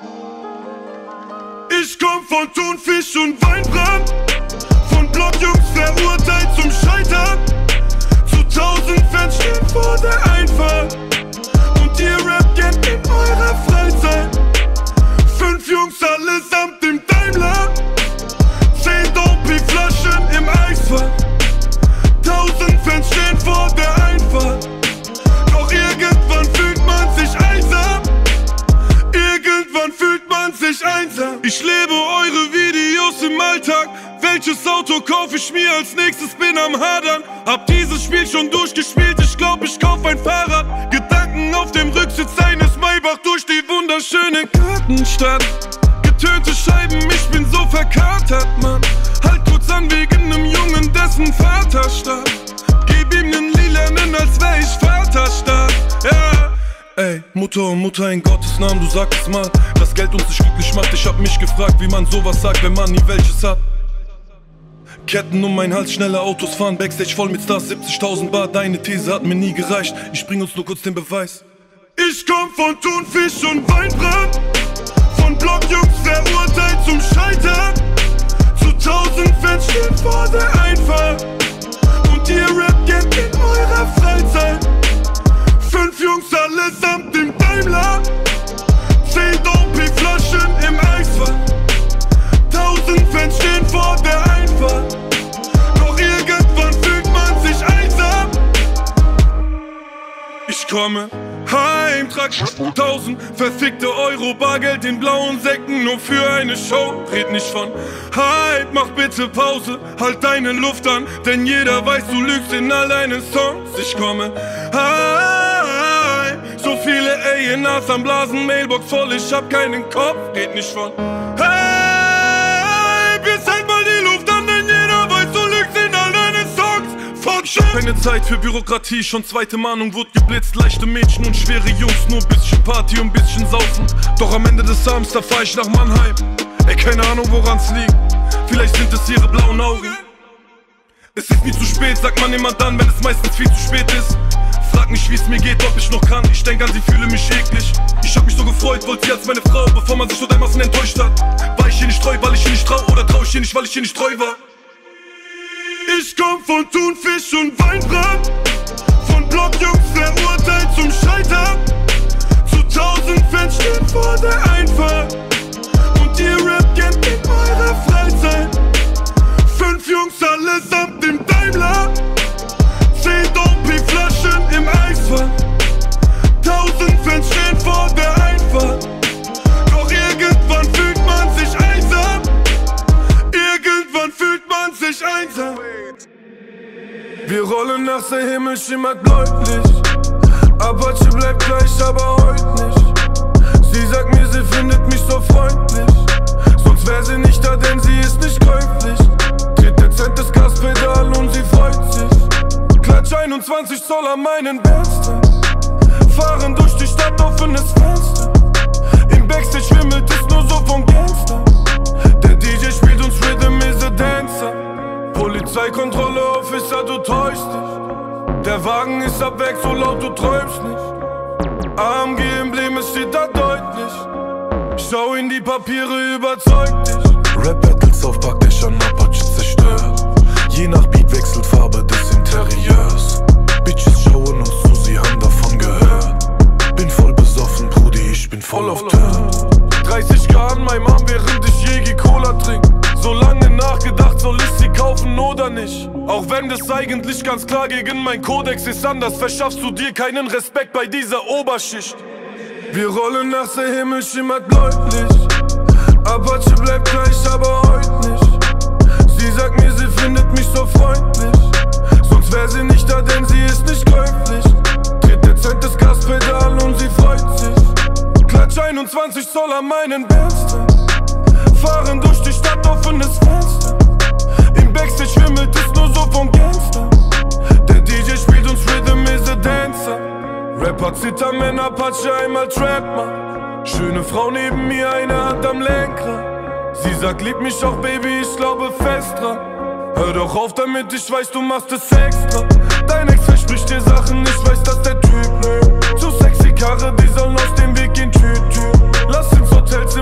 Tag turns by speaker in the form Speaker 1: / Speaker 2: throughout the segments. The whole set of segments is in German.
Speaker 1: Ich komm von Thunfisch und Weinbrand, von Blockjungs verurteilt zum Scheitern. Zu 1000 Fans stehen vor der Einfahrt und ihr rappt gern in eurer Freizeit. 5 Jungs allesamt im Daimler, 10 Dompi-Flaschen im Eisfach. 1000 Fans stehen vor der Einfahrt, doch irgendwann fühlt man sich einsam. Irgendwann fühlt man sich einsam. Ich lebe eure Videos im Alltag. Welches Auto kauf ich mir als nächstes, bin am Hadern. Hab dieses Spiel schon durchgespielt, ich glaub ich kauf ein Fahrrad. Gedanken auf dem Rücksitz eines Maybach durch die wunderschöne Gartenstadt. Getönte Scheiben, ich bin so verkatert, Mann. Halt kurz an wegen nem Jungen, dessen Vater starb. Gib ihm nen Lilanen, als wär ich Vaterstaat, ja. Ey, Mutter in Gottes Namen, du sag es mal, dass Geld uns nicht glücklich macht. Ich hab mich gefragt, wie man sowas sagt, wenn man nie welches hat. Ketten um meinen Hals, schnelle Autos fahren, Backstage voll mit Stars, 70.000 Bar. Deine These hat mir nie gereicht, ich bring uns nur kurz den Beweis. Ich komm von Thunfisch und Weinbrand, von Blockjungs verurteilt zum Scheitern. Zu 1000 Fans stehen vor der Einfahrt und ihr rappt gern in eurer Freizeit. 5 Jungs allesamt im Daimler, 10 Dompi-Flaschen im Eisfach. 1000 Fans stehen vor der Einfahrt, doch irgendwann fühlt man sich einsam. Ich komme heim, trag 1000 verfickte Euro Bargeld in blauen Säcken nur für eine Show. Red nicht von Hype, mach bitte Pause, halt deine Luft an, denn jeder weiß, du lügst in all deinen Songs. Ich komme heim, so viele A&Rs am Blasen, Mailbox voll, ich hab keinen Kopf. Red nicht von Hype, jetzt halt mal die Luft an, denn jeder weiß, du lügst in all deinen Songs. Fuck shit. Keine Zeit für Bürokratie, schon zweite Mahnung wurde geblitzt. Leichte Mädchen und schwere Jungs, nur bisschen Party und bisschen Saufen. Doch am Ende des Abends, da fahr ich nach Mannheim. Ey, keine Ahnung woran's liegt, vielleicht sind es ihre blauen Augen. Es ist nie zu spät, sagt man immer dann, wenn es meistens viel zu spät ist. Frag nicht, wie's mir geht, ob ich noch kann, ich denk an sie, fühle mich eklig. Ich hab mich so gefreut, wollte sie als meine Frau, bevor man sich so dermaßen enttäuscht hat. War ich ihr nicht treu, weil ich ihr nicht trau, oder trau ich ihr nicht, weil ich ihr nicht treu war? Ich komm von Thunfisch und Weinbrand, von Blockjungs verurteilt zum Scheitern. Zu 1000 Fans stehen vor der Einfahrt und ihr rappt gern in eurer Freizeit. 5 Jungs allesamt im Daimler, 10 Dompi-Flaschen im Eisfach. 1000 Fans stehen vor der Einfahrt, doch irgendwann fühlt man sich einsam. Irgendwann fühlt man sich einsam. Wir rollen nach, der Himmel schimmert bläulich. Apache bleibt gleich, aber heute nicht. Sie sagt mir, sie findet mich so freundlich, sonst wär sie nicht da, denn sie ist nicht käuflich. Dreht dezent das Gaspedal und sie freut sich. Klatsch 21 Zoll an meinen Benster, fahren durch die Stadt, offenes Fenster. Im Backstage wimmelt es nur so von Gangster. Der DJ spielt uns Rhythm is a Dancer. Polizeikontrolle, Officer, du täuschst dich. Der Wagen ist ab weg, so laut, du träumst nicht. AMG-Emblem, es steht da deutlich. Schau in die Papiere, überzeugt dich.
Speaker 2: Rap-Battles auf Parkdächern, Apache zerstört. Je nach Beat wechselt Farbe des Interieurs. Bitches schauen uns zu, sie haben davon gehört. Bin voll besoffen, Brudi, ich bin voll auf Turn.
Speaker 1: 30 Grad an meinem Arm, während ich Jägi Cola trink. So lange nachgedacht, soll ich sie kaufen oder nicht? Auch wenn das eigentlich ganz klar gegen mein Kodex ist anders, verschaffst du dir keinen Respekt bei dieser Oberschicht. Wir rollen nach, der Himmel schimmert bläulich. Apache bleibt gleich, aber heute nicht. Sie sagt mir, sie findet mich so freundlich, sonst wär sie nicht da, denn sie ist nicht käuflich. Dreht dezent das Gaspedal und sie freut sich. Klatsch 21 Zoll an meinen Benster, fahren durch die Stadt, offenes Fenster. Im Backstage wimmelt es nur so von Gangster. Der DJ spielt uns Rhythm is a Dancer. Rapper zittern, wenn Apache einmal Trap macht. Schöne Frau neben mir, eine Hand am Lenkrad. Sie sagt, lieb mich auch, Baby, ich glaube fest dran. Hör doch auf damit, ich weiß, du machst es extra. Dein Ex verspricht dir Sachen, ich weiß, dass der Typ lügt. Zu sexy Karre, die sollen aus dem Weg gehen, Tür. Lass ins Hotelzimmer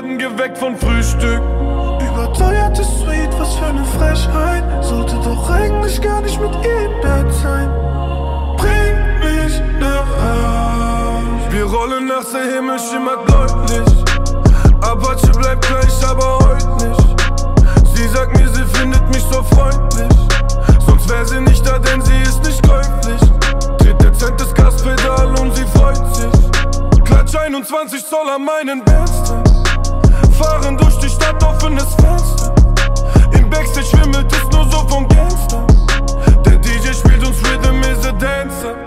Speaker 1: werden geweckt von Frühstück.
Speaker 3: Überteuertes Sweet, was für eine Frechheit. Sollte doch eigentlich gar nicht mit ihr im Bett sein. Bring mich nach Haus.
Speaker 1: Wir rollen nach, der Himmel schimmert bläulich. Apache bleibt gleich, aber heute nicht. Sie sagt mir, sie findet mich so freundlich. Sonst wär sie nicht da, denn sie ist nicht käuflich. Tritt dezentes Gaspedal und sie freut sich. Klatsch 21 Zoll an meinen Bärsten. Fahren durch die Stadt, offenes Fenster. Im Backstage schwimmelt es nur so vom Gangster. Der DJ spielt uns Rhythm is a Dancer.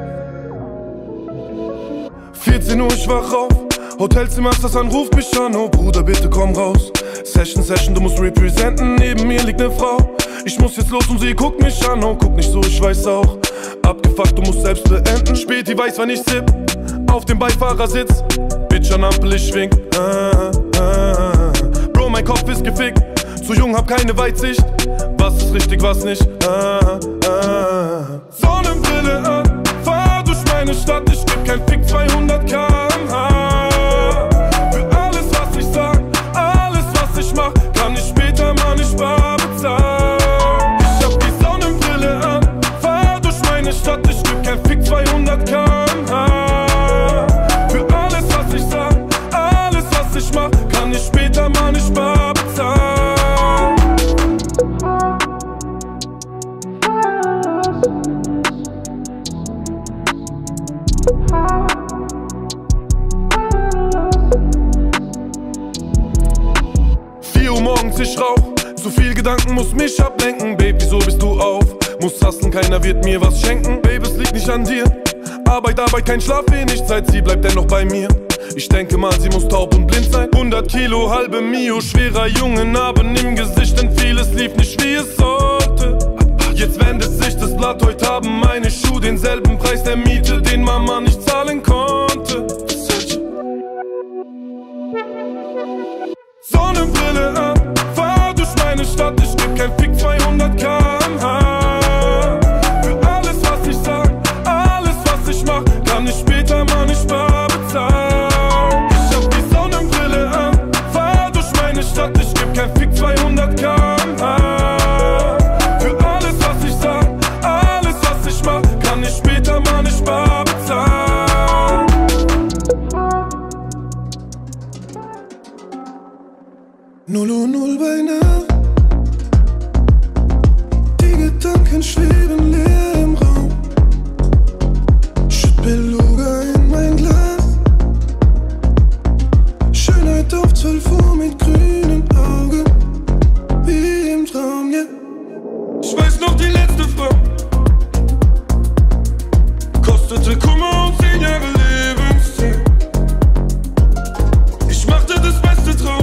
Speaker 1: 14 Uhr, ich wach auf. Hotelzimmer, das ruft mich an. Oh Bruder, bitte komm raus. Session, du musst representen. Neben mir liegt ne Frau. Ich muss jetzt los und sie guckt mich an. Oh, guck nicht so, ich weiß auch. Abgefuckt, du musst selbst beenden. Späti weiß, wann ich sipp. Auf dem Beifahrersitz. Bitch an Ampel, ich schwing. Bro, mein Kopf ist gefickt. Zu jung, hab keine Weitsicht. Was ist richtig, was nicht? Sonnenbrille an. Fahr durch meine Stadt. Ich geb kein Fick, 200 km/h. Für alles, was ich sag, alles, was ich mach, kann ich später mal nicht bar bezahlen. Ich hab die Sonnenbrille an. Fahr durch meine Stadt. Ich geb kein Fick, 200 km/h. Für alles, was ich sag, alles, was ich mach, kann ich später mal nicht bar bezahlen. Morgens ich rauch, zu viel Gedanken muss mich ablenken. Baby, wieso bist du auf? Muss hustlen, keiner wird mir was schenken. Baby, es liegt nicht an dir. Arbeit, kein Schlaf, wenig Zeit, sie bleibt dennoch bei mir. Ich denke mal, sie muss taub und blind sein. 100 Kilo, halbe Mio, schwerer Junge, Narben im Gesicht, denn vieles lief nicht wie es sollte. Jetzt wendet sich das Blatt, heute haben meine Schuhe denselben Preis der Miete, den Mama nicht zahlen konnte. Sonnenbrille an, fahr durch meine Stadt, ich geb kein Fick, 200 km/h. Für alles, was ich sag, alles, was ich mach, kann ich später mal nicht bar bezahlen. Ich hab die Sonnenbrille an, fahr durch meine Stadt, ich geb kein Fick, 200 km/h. Für alles, was ich sag, alles, was ich mach, kann ich später mal nicht bar bezahlen.
Speaker 3: Null und null bei Nacht. Die Gedanken schweben leer im Raum. Schütt Beluga in mein Glas. Schönheit auf 12 Uhr mit grünen Augen. Wie im Traum, yeah.
Speaker 1: Ich weiß noch die letzte Frau. Kostete Kummer und 10 Jahre Lebenszeit. Ich machte das Beste draus.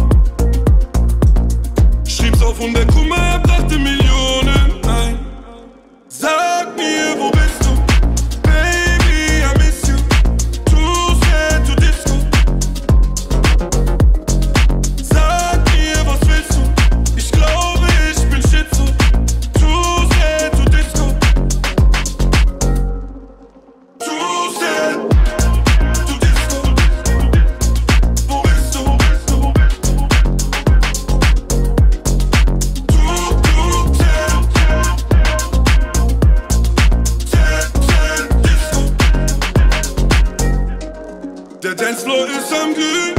Speaker 1: Schrieb's auf und der Kummer brachte Millionen ein. Sag mir, wo bist du? Baby, I miss you. Too sad to disco. Sag mir, was willst du? Ich glaube, ich bin schizo. Too sad to disco. Too sad to disco. Wo bist du? Der Dancefloor ist am Glühen.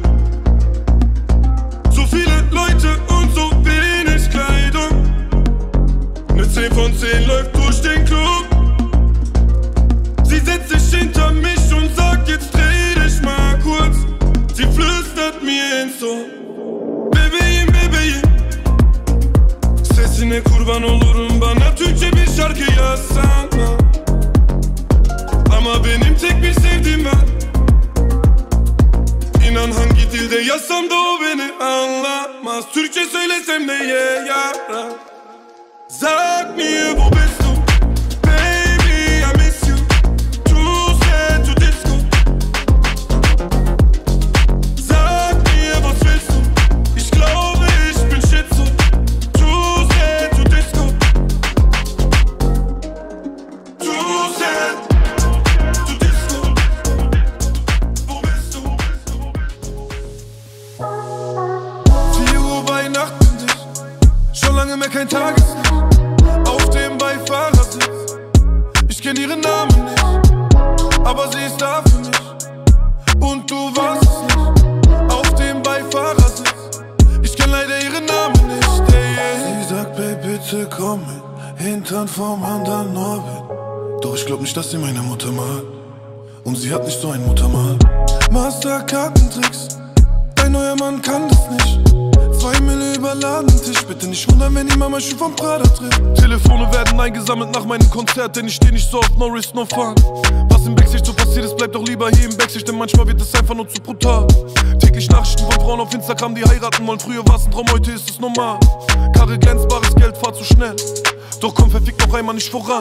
Speaker 1: So viele Leute und so wenig Kleidung. Ne 10 von 10 läuft durch den Club. Sie setzt sich hinter mich und sagt, jetzt dreh dich mal kurz. Sie flüstert mir ins Ohr. Bebeğim, bebeğim. Sesine kurban olurum, bana Türkçe bir şarkı yazsana. Ama benim tek bir sevdiğim var. İnan hangi dilde yazsam da o beni anlamaz. Türkçe söylesem neye yarar? Sag mir, wo bist du? Baby, I miss you. Too sad to disco. Sag mir, was willst du? Ich glaube, ich bin schizo. Too sad to disco. Too sad to disco. Wo bist du?
Speaker 3: Land vom anderen Orbit. Doch ich glaub nicht, dass sie meine Mutter mag. Und sie hat nicht so ein Muttermal. Masterkartentricks, dein neuer Mann kann das nicht. 2 Mille überladen Tisch, bitte nicht wundern, wenn die Mama Schuh vom Prada trifft.
Speaker 1: Telefone werden eingesammelt nach meinem Konzert, denn ich steh nicht so auf No Risk, No Fun. Was im Backstage so passiert ist, bleibt doch lieber hier im Backstage, denn manchmal wird es einfach nur zu brutal. Täglich Nachrichten von Frauen auf Instagram, die heiraten wollen. Früher war's ein Traum, heute ist es normal. Karre glänzbares Geld, fahr zu schnell. Doch komm, verfickt noch einmal nicht voran.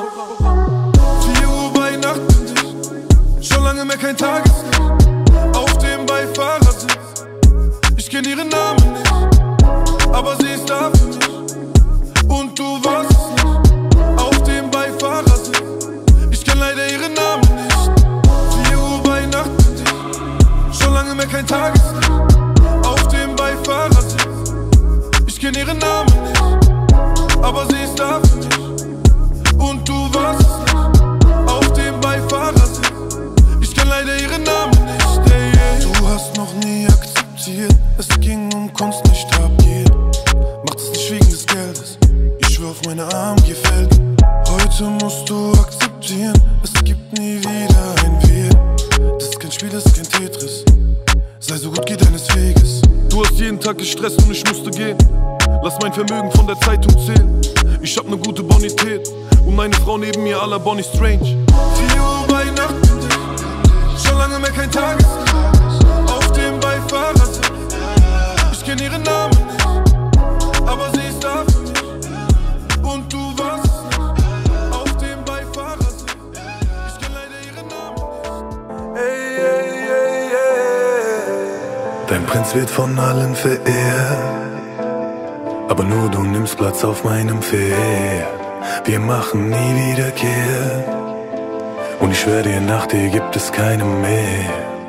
Speaker 3: 4 Uhr bei Nacht bin ich, schon lange mehr kein Tageslicht. Auf dem Beifahrersitz, ich kenn ihren Namen nicht, aber sie ist da für mich. Und du warst es nicht. Auf dem Beifahrersitz, ich kenn leider ihren Namen nicht. 4 Uhr bei Nacht bin ich, schon lange mehr kein Tageslicht. Auf dem Beifahrersitz, ich kenn ihren Namen nicht, aber sie ist da für mich. Und du warst es nicht. Auf dem Beifahrersitz, ich kenn leider ihren Namen nicht. Hey, hey. Du hast noch nie akzeptiert, es ging um Kunst, nicht Habgier. Macht es nicht wegen des Geldes, ich schwör auf meine AMG fällt. Heute musst du akzeptieren, es gibt nie wieder ein Wir. Das ist kein Spiel, das ist kein Tetris. Sei so gut, geh deines Weges.
Speaker 1: Du hast jeden Tag gestresst und ich musste gehen. Lass mein Vermögen von der Zeitung zählen. Ich hab ne gute Bonität und meine Frau neben mir à la Bonnie Strange.
Speaker 3: 4 Uhr bei Nacht bin ich, schon lange mehr kein Tageslicht. Auf dem Beifahrersitz, ich kenn ihren Namen nicht, aber sie ist da für mich. Und du warst es nicht. Auf dem Beifahrersitz, ich kenn leider ihren Namen nicht.
Speaker 2: Ey, ey, ey, ey. Dein Prinz wird von allen verehrt, aber nur du nimmst Platz auf meinem Pferd. Wir machen nie wieder Kehrt, und ich schwör dir, nach dir gibt es keine mehr.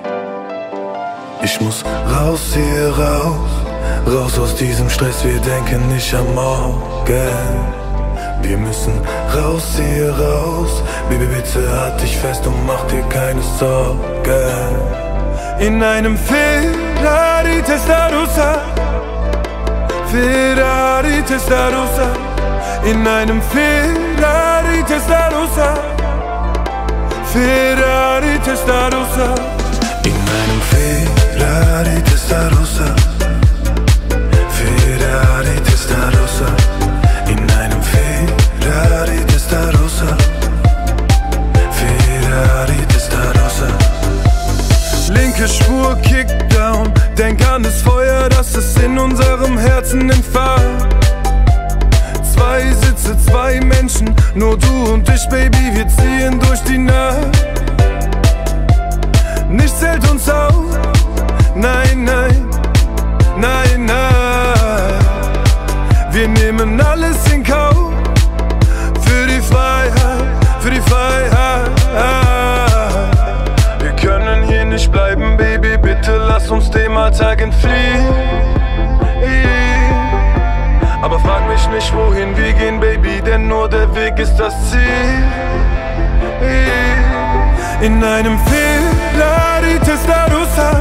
Speaker 2: Ich muss raus hier, raus aus diesem Stress, wir denken nicht am Morgen. Wir müssen raus hier, raus, Baby, bitte halt dich fest und mach dir keine Sorgen. In einem Ferrari Testarossa, Ferrari Testarossa, in einem Ferrari Testarossa, Ferrari Testarossa, in einem Ferrari Testarossa, Ferrari Testarossa, in einem Ferrari Testarossa, Ferrari Testarossa.
Speaker 1: Linke Spur, Kickdown, denk an das Feuer, das ist in unserem Herzen entfacht. 2 Sitze, 2 Menschen, nur du und ich, Baby, wir ziehen durch die Nacht. Nichts hält uns auf, nein, nein, nein, nein. Wir nehmen alles in Kauf, für die Freiheit, für die Freiheit. Wir können hier nicht bleiben, Baby, bitte lass uns dem Alltag entfliehen. Aber frag mich nicht, wohin wir gehen, Baby, denn nur der Weg ist das Ziel. In einem Ferrari Testarossa,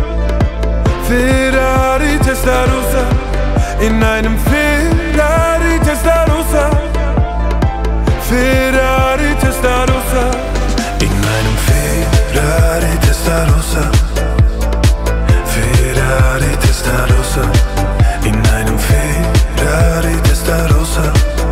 Speaker 1: Ferrari Testarossa, in einem Ferrari Testarossa, Ferrari Testarossa,
Speaker 2: in einem Ferrari Testarossa, Ferrari Testarossa, in einem Ferrari Testarossa,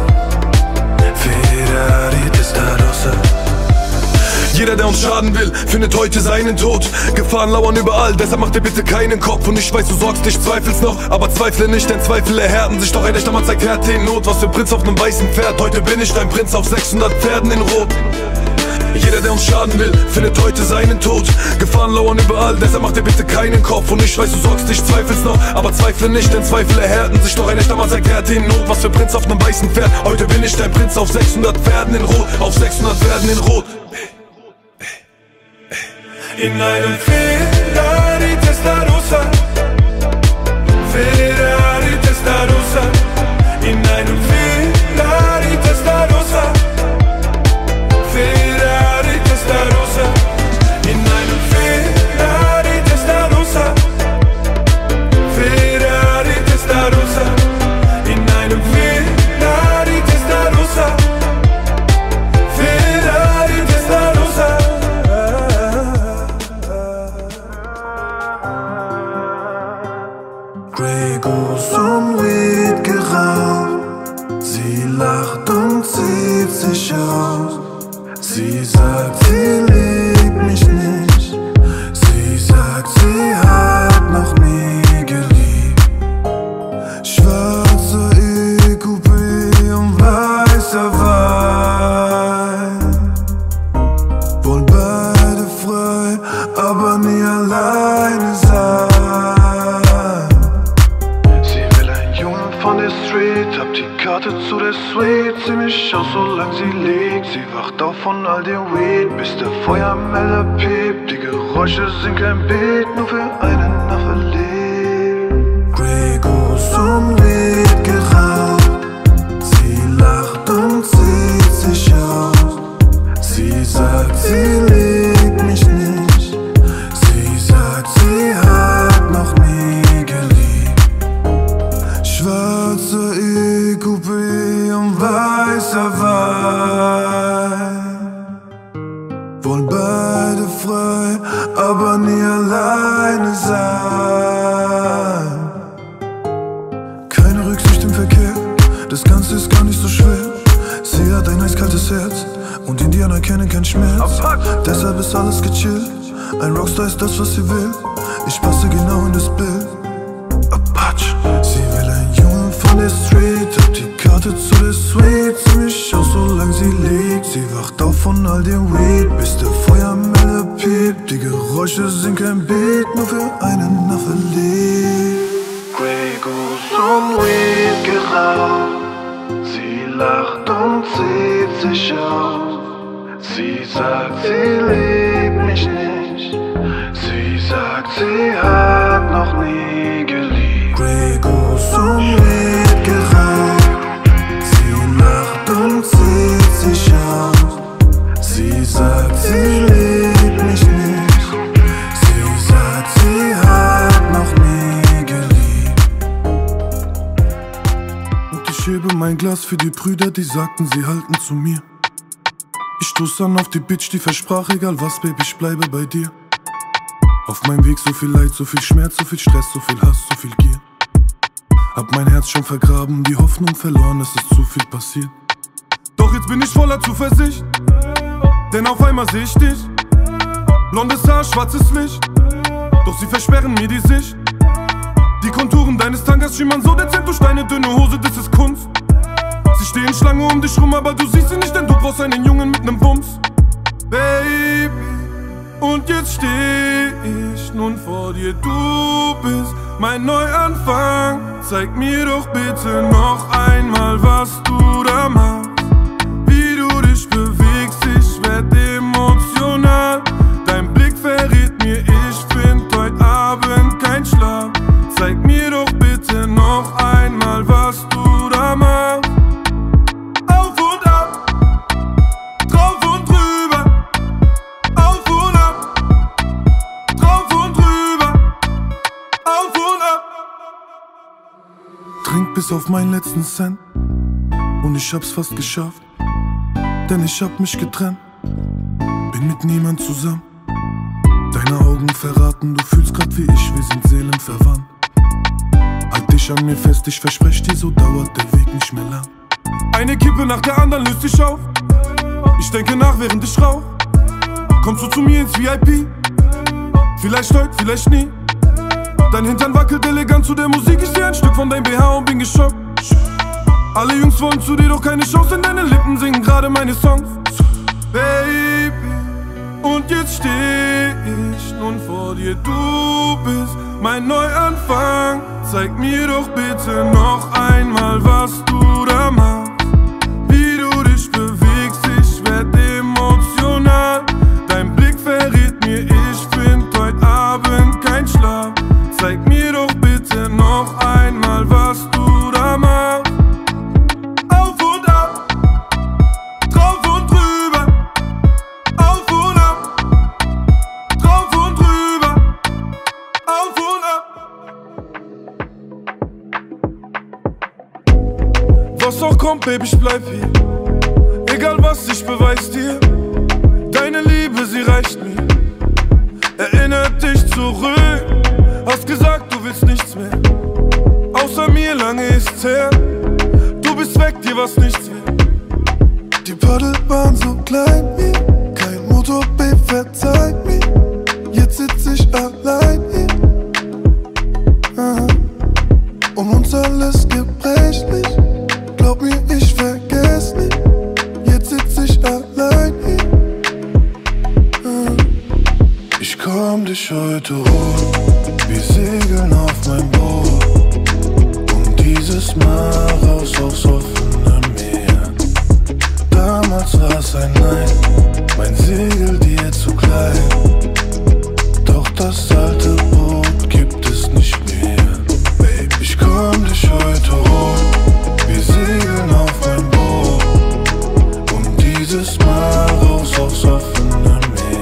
Speaker 2: Ferrari Testarossa.
Speaker 1: Jeder, der uns schaden will, findet heute seinen Tod. Gefahren lauern überall, deshalb mach dir bitte keinen Kopf. Und ich weiß, du sorgst dich, zweifelst noch, aber zweifle nicht, denn Zweifel erhärten sich. Doch ein echter Mann zeigt Härte in Not. Was für ein Prinz auf nem weißen Pferd. Heute bin ich dein Prinz auf 600 Pferden in Rot. Jeder, der uns schaden will, findet heute seinen Tod. Gefahren lauern überall, deshalb mach dir bitte keinen Kopf. Und ich weiß, du sorgst dich, zweifelst noch, aber zweifle nicht, denn Zweifel erhärten sich. Doch ein echter Mann zeigt Härte in Not. Was für ein Prinz auf nem weißen Pferd. Heute bin ich dein Prinz auf 600 Pferden in Rot. Auf 600 Pferden in Rot.
Speaker 3: In einem Ferrari Testarossa, Ferrari Testarossa, in einem Ferrari Testarossa, Ferrari Testarossa, in einem Ferrari Testarossa, Ferrari Testarossa, in einem Ferrari Testarossa,
Speaker 2: aber nie alleine sein.
Speaker 3: Sie will ein Junge von der Street, hab die Karte zu der Suite. Sieh mich aus, solange sie liegt. Sie wacht auf von all dem Weed, bis der Feuermelder piept. Die Geräusche sind kein Beat, nur für eine Nacht verliebt.
Speaker 2: Grey Goose und Weed geraucht. Sie lacht und zieht sich aus. Sie sagt, sie liebt mich nicht. Sie sagt, sie hat noch nie geliebt. Schwarzer E-Coupé und weißer Wein. Wollen beide frei, aber nie alleine sein. Keine Rücksicht im Verkehr, das Ganze ist gar nicht so schwer. Sie hat ein eiskaltes Herz und Indianer kennen keinen Schmerz. Deshalb ist alles gechillt. Ein Rockstar ist das, was sie will. Ich passe genau in das Bild. Apache. Sie will ein Junge von der Street, hab die Karte zu der Suite. Sieh mich aus, solange sie liegt. Sie wacht auf von all dem Weed, bis der Feuermelder piept. Die Geräusche sind kein Beat, nur für eine Nacht verliebt.
Speaker 3: Grey Goose und Weed geraucht. Sie lacht und zieht sich aus. Sie sagt, sie liebt mich nicht. Sie sagt, sie hat noch nie geliebt.
Speaker 2: Grey Goose und Weed geraucht. Sie lacht und zieht sich aus. Sie sagt, sie liebt mich nicht. Sie sagt, sie hat noch nie geliebt. Und ich hebe mein Glas für die Brüder, die sagten, sie halten zu mir. Ich stoß an auf die Bitch, die versprach, egal was, Baby, ich bleibe bei dir. Auf meinem Weg so viel Leid, so viel Schmerz, so viel Stress, so viel Hass, so viel Gier. Hab mein Herz schon vergraben, die Hoffnung verloren, es ist zu viel passiert. Doch jetzt bin ich voller Zuversicht, denn auf einmal seh ich dich. Blondes Haar, schwarzes Licht, doch sie versperren mir die Sicht. Die Konturen deines Tangas schimmern so dezent durch deine dünne Hose, das ist Kunst. Sie stehen Schlange um dich rum, aber du siehst sie nicht, denn du brauchst einen Jungen mit nem Bums. Baby, und jetzt steh ich nun vor dir, du bist mein Neuanfang. Zeig mir doch bitte noch einmal, was du da machst. Wie du dich bewegst, ich werd emotional. Dein Blick verrät mir, ich find heut Abend kein Schlaf. Zeig mir doch bitte noch einmal, was du da machst. Auf und ab, drauf und drüber. Auf und ab, drauf und drüber. Auf und ab. Trink bis auf meinen letzten Cent und ich hab's fast geschafft, denn ich hab mich getrennt, bin mit niemand zusammen. Deine Augen verraten, du fühlst grad wie ich, wir sind seelenverwandt. Halt dich an mir fest, ich versprech dir, so dauert der Weg nicht mehr lang. Eine Kippe nach der anderen löst dich auf. Ich denke nach, während ich rauch. Kommst du zu mir ins VIP? Vielleicht heute, vielleicht nie. Dein Hintern wackelt elegant zu der Musik. Ich seh ein Stück von deinem BH und bin geschockt. Alle Jungs wollen zu dir, doch keine Chance, denn deine Lippen singen gerade meine Songs. Baby, und jetzt steh ich nun vor dir, du bist mein Neuanfang. Zeig mir doch bitte noch einmal, was du da machst. Wie du dich bewegst, ich werd emotional. Dein Blick verrät mir, ich find heut Abend kein Schlaf. Zeig mir doch bitte noch einmal, was du da machst. Auf und ab, drauf und drüber. Auf und ab, drauf und drüber. Auf und ab. Was auch kommt, Baby, ich bleib hier. Egal was, ich beweis dir. Deine Liebe, sie reicht mir. Erinnert dich zurück. Hast gesagt, du willst nichts mehr. Außer mir, lange ist's her. Du bist weg, dir war's nichts mehr. Die Paddel waren so klein wie kein Motor, Babe, verzeih mir. Jetzt sitz ich allein hier. uns alles gebrechlich. Glaub mir, ich vergess nicht. Jetzt sitz ich allein komm dich heute holen, wir segeln auf mein Boot und dieses Mal raus aufs offene Meer. Damals war's ein Nein, mein Segel dir zu klein, doch das alte Boot gibt es nicht mehr. Babe, ich komm dich heute holen, wir segeln auf mein Boot und dieses Mal raus aufs offene Meer.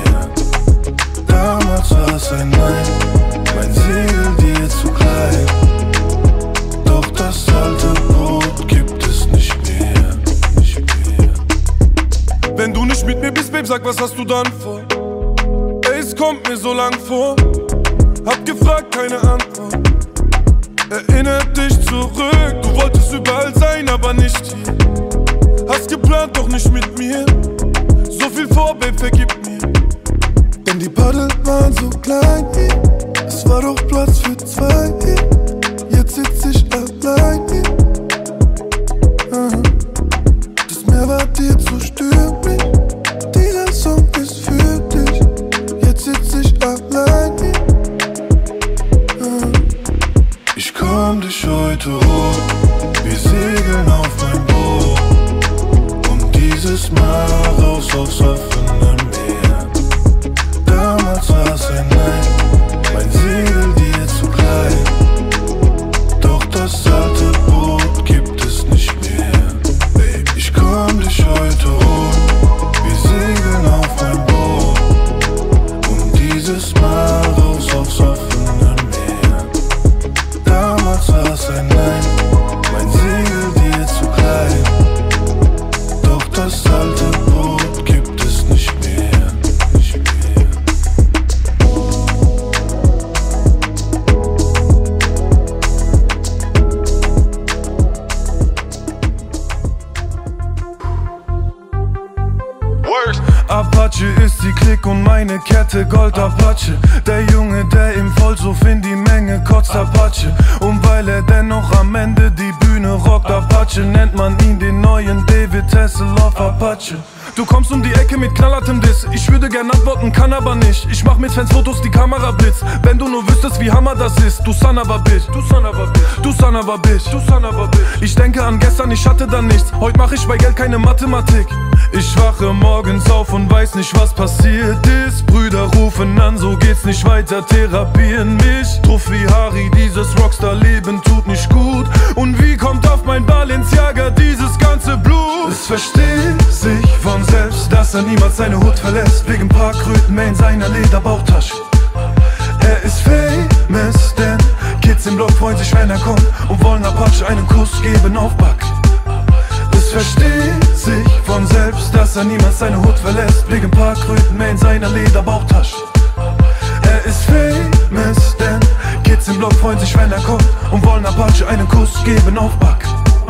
Speaker 2: Damals war's ein Nein, mein Segel dir zu klein, doch das alte Boot gibt es nicht mehr, nicht mehr.
Speaker 3: Wenn du nicht mit mir bist, Babe, sag, was hast du dann vor? Ey, es kommt mir so lang vor, hab gefragt, keine Antwort. Erinnert dich zurück, du wolltest überall sein, aber nicht hier. Hast geplant, doch nicht mit mir. So viel vor, Babe, vergib mir. Denn die Paddel waren so klein hier, es war doch Platz für zwei hier. Jetzt sitz ich allein hier. Das Meer war dir zu stürmisch, dieser Song ist für dich. Jetzt sitz ich allein hier.
Speaker 2: Ich komm dich heute hoch, wir segeln auf mein Boot und dieses Mal raus aufs offene Meer. Damals war's ein Nein, mein Segel dir zu klein, doch das alte Boot gibt es nicht mehr. Babe, ich komm dich heute hoch, wir segeln auf mein Boot und dieses Mal raus aufs offene Meer. Damals war's ein Nein, mein Segel dir zu klein, doch das alte Boot gibt es nicht mehr, nicht mehr.
Speaker 3: Apache ist die Klick und meine Kette Gold Apache. Der Junge, der im Vollsuff in die Menge kotzt Apache. Und weil er dennoch am Ende die Bühne rockt Apache, nennt man ihn den neuen David Hasselhoff Apache. Du kommst um die Ecke mit knallhartem Diss, ich würde gern antworten, kann aber nicht. Ich mach mit Fans Fotos, die Kamera blitzt. Wenn du nur wüsstest, wie Hammer das ist. Du son of a bitch, du son of a bitch, du son of a bitch, du son of a bitch. Ich denke an gestern, ich hatte dann nichts. Heute mach ich bei Geld keine Mathematik. Ich wache morgens auf und weiß nicht, was passiert ist. Brüder rufen an, so geht's nicht weiter, therapieren mich. Truff wie Harry, dieses Rockstar-Leben tut nicht gut. Und wie kommt auf mein Balenciaga dieses ganze Blut?
Speaker 2: Es versteht sich von selbst, dass er niemals seine Hut verlässt, wegen Parkröten mehr in seiner Lederbauchtasche. Er ist famous, denn Kids im Block freuen sich, wenn er kommt und wollen Apache einen Kuss geben auf Back. Es versteht sich von selbst, dass er niemals seine Hut verlässt, wegen Parkröten mehr in seiner Lederbauchtasche. Er ist famous, denn Kids im Block freuen sich, wenn er kommt und wollen Apache einen Kuss geben auf Back.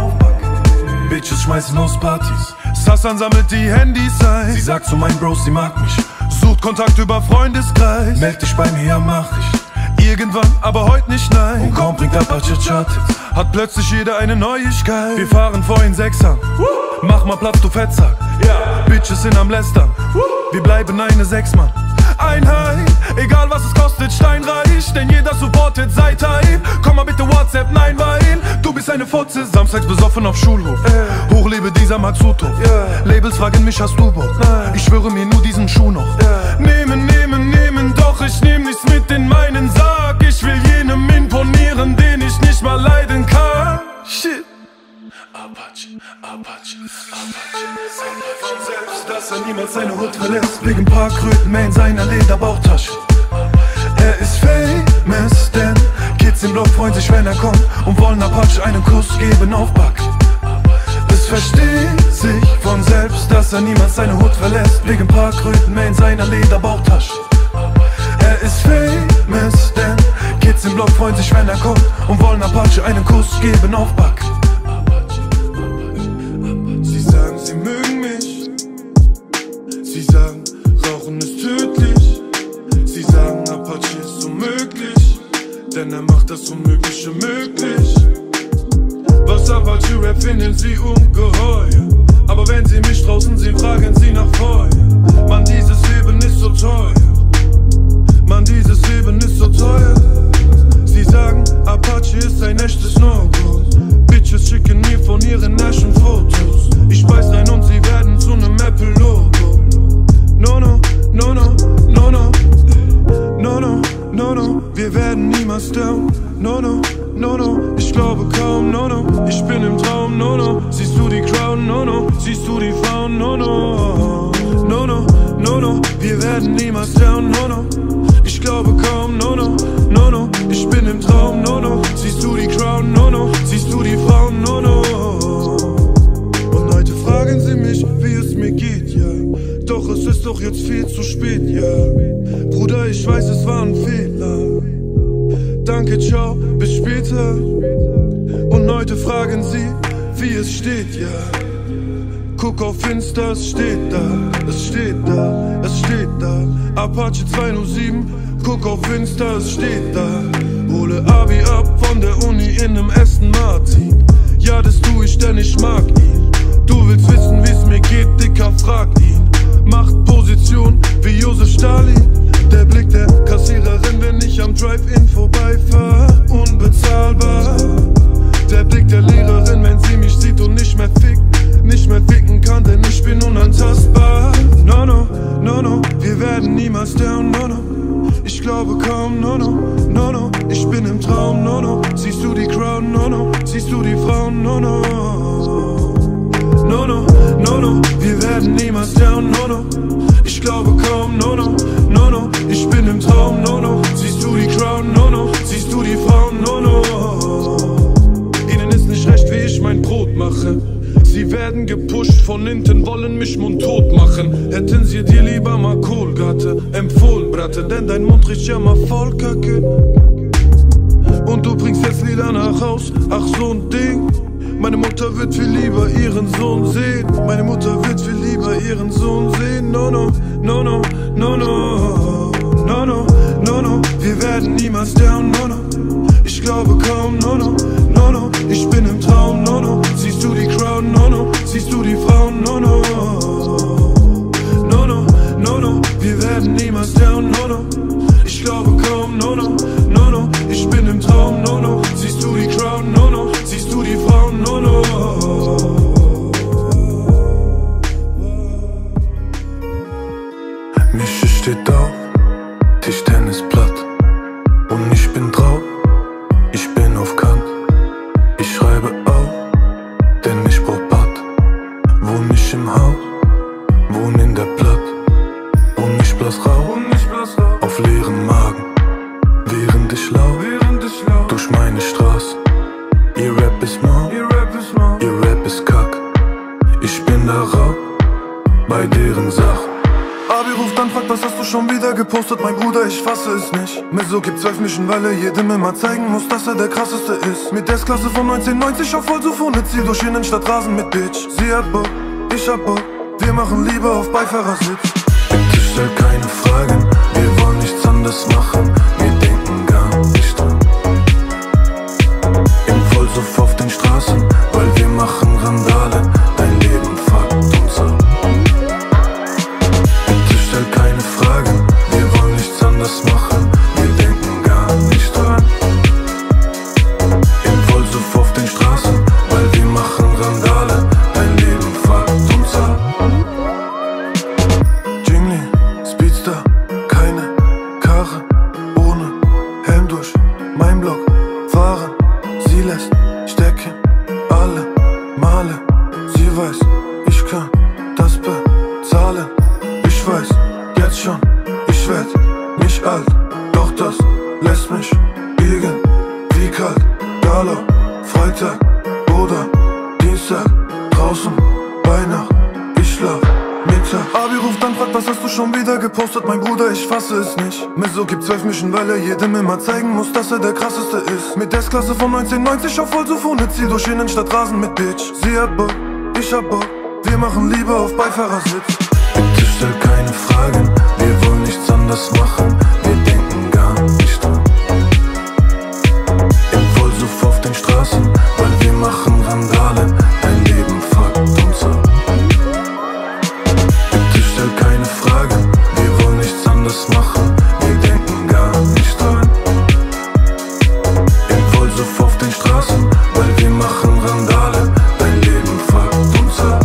Speaker 2: Bitches schmeißen aus Partys,
Speaker 3: Sassan sammelt die Handys ein.
Speaker 2: Sie sagt zu meinen Bros, sie mag mich,
Speaker 3: sucht Kontakt über Freundeskreis.
Speaker 2: meld dich bei mir, ja mach ich.
Speaker 3: Irgendwann, aber heute nicht, nein.
Speaker 2: Und kaum bringt Apache Charttipps,
Speaker 3: hat plötzlich jeder eine Neuigkeit. Wir fahren vor in Sechsern, mach mal Platz, du Fettsack. Bitches sind am Lästern, wir bleiben eine Sechsmann Einheit, egal was es kostet, steinreich. Denn jeder supportet seit Hype. Komm mal bitte WhatsApp, nein, weil du bist eine Fotze. Samstags besoffen auf Schulhof, hochlebe dieser Matsuto. Labels fragen mich, hast du Bock? Ich schwöre mir nur diesen Schuh noch. Nehmen, nehmen, nehmen, doch ich nehm nichts mit in meinen Sarg. Ich will jenem imponieren, den ich nicht mal leiden kann. Shit.
Speaker 2: Apache, Apache, Apache. Von selbst, dass er niemals seine Hut verlässt, wegen Parkröten mehr in seiner Lederbauchtasche. Er ist famous, denn Kids im Block freuen sich, wenn er kommt und wollen Apache einen Kuss geben auf Back. Es versteht sich von selbst, dass er niemals seine Hut verlässt, wegen Parkröten mehr in seiner Lederbauchtasche. Er ist famous, denn Kids im Block freuen sich, wenn er kommt und wollen Apache einen Kuss geben auf Back.
Speaker 3: Sie sagen, sie mögen mich. Sie sagen, Rauchen ist tödlich. Sie sagen, Apache ist unmöglich, denn er macht das Unmögliche möglich. Was Apache Rap finden sie ungeheuer, aber wenn sie mich draußen sehen, fragen sie nach Feuer. Mann, dieses Leben ist so teuer. wir werden niemals down. No, no, no, no, ich glaube kaum, no, no, ich bin im Traum, no, no, siehst du die Crown, no, no, siehst du die Frauen, no, no, no, no, no, no, wir werden niemals down, no, no, ich glaube kaum, no, no, no, no, ich bin im Traum, no, no, siehst du die Crown, no, no, siehst du die Frauen, no, no. Und heute fragen sie mich, wie es mir geht, ja, doch es ist doch jetzt viel zu spät, ja, Bruder, ich weiß, es war ein Fehler. Danke, ciao, bis später. Und heute fragen sie, wie es steht, ja. Guck auf Insta, es steht da, es steht da, es steht da. Apache 207, guck auf Insta, es steht da. Hole Abi ab von der Uni in nem Aston Martin. Ja, das tu ich, denn ich mag ihn. Du willst wissen, wie's mir geht, Dicker, frag ihn. Machtposition wie Josef Stalin. Der Blick der Kassiererin, wenn ich am Drive-In vorbeifahr, unbezahlbar. Der Blick der Lehrerin, wenn sie mich sieht und nicht mehr ficken kann, denn ich bin unantastbar. No, no, no, no, wir werden niemals down, no, no, ich glaube kaum, no, no, no, no, ich bin im Traum, no, no, siehst du die Crown, no, no, siehst du die Frauen, no, no, no, no, no, no, wir werden niemals down, no, no, ich glaube kaum, no, no, no, no, ich bin im Traum, no, no, siehst du die Crown, no, no, siehst du die Frauen, no, no. Ihnen ist nicht recht, wie ich mein Brot mache. Sie werden gepusht von hinten, wollen mich mundtot machen. Hätten sie dir lieber mal Kohlgatte empfohlen, Bratte, denn dein Mund riecht ja mal voll Kacke. Und du bringst jetzt Lieder nach Haus, ach so ein Ding. Meine Mutter wird viel lieber ihren Sohn sehen. Meine Mutter wird viel lieber ihren Sohn sehen. No, no, no, no, no, no, no, no, no, no, wir werden niemals down, no, no, ich glaube kaum, no, no, no, no, ich bin im Traum, no, no, siehst du die Crown, no, no, siehst du die Frauen, no, no, no, no, no, no, wir werden niemals down, no, no, ich glaube kaum, no, no, no, no, ich bin im Traum, no, no, siehst du die Crown, no, no, siehst du die Frauen, no, no.
Speaker 2: Mische steht auf, Tischtennisblatt und ich bin drauf, ich bin auf Kant, ich schreibe auf, denn ich brauch Bad, wohn nicht im Haus, wohn in der Platt und ich blass raus, auf leeren Magen, während ich lauf durch meine Straße. Ihr Rap ist mau, ihr Rap ist kack, ich bin da raus, bei deren Sache.
Speaker 3: Abi ruft an, fragt, was hast du schon wieder gepostet? Mein Bruder, ich fasse es nicht. Miso gibt 12 Mischen, weil er jedem immer zeigen muss, dass er der krasseste ist. Mit S-Klasse von 1990 auf Vollsuffone, zieh durch Innenstadt Rasen mit Bitch. Sie hat Bock, ich hab Bock, wir machen Liebe auf Beifahrersitz.
Speaker 2: Bitte stell keine Fragen, wir wollen nichts anderes machen, wir denken gar nicht dran. Im Vollsuff auf den Straßen, weil wir machen Randale, dein Leben fuckt uns ab. Keine Fragen, wir wollen nichts anderes machen, wir denken gar nicht dran. Im Vollsuff auf den Straßen, weil wir machen Randale, dein Leben fuckt uns ab. Jingli, Speedster, keine Karre, ohne Helm durch mein Block fahren. Sie lässt stecken, alle Male, sie weiß, ich kann das bezahlen. Ich weiß jetzt schon, ich werd nicht alt, doch das lässt mich irgendwie kalt. Gala, Freitag oder Dienstag, draußen bei Nacht, ich schlaf Mittag. Abi ruft an, fragt, was hast du schon wieder gepostet? Mein Bruder, ich fasse es nicht. Miso gibt 12 Mischen, weil er jedem immer zeigen muss, dass er der krasseste ist. Mit S-Klasse von 1990 auf Vollsuffone, zieh durch Innenstadt Rasen mit Bitch. Sie hat Bock, ich hab Bock, wir machen Liebe auf Beifahrersitz. Bitte stell keine Fragen, wir wollen nichts anderes machen, wir denken gar nicht dran. Im Vollsuff auf den Straßen, weil wir machen Randale, dein Leben fuckt uns ab. Bitte stell keine Fragen, wir wollen nichts anderes machen, wir denken gar nicht dran. Im Vollsuff auf den Straßen, weil wir machen Randale, dein Leben fuckt uns ab.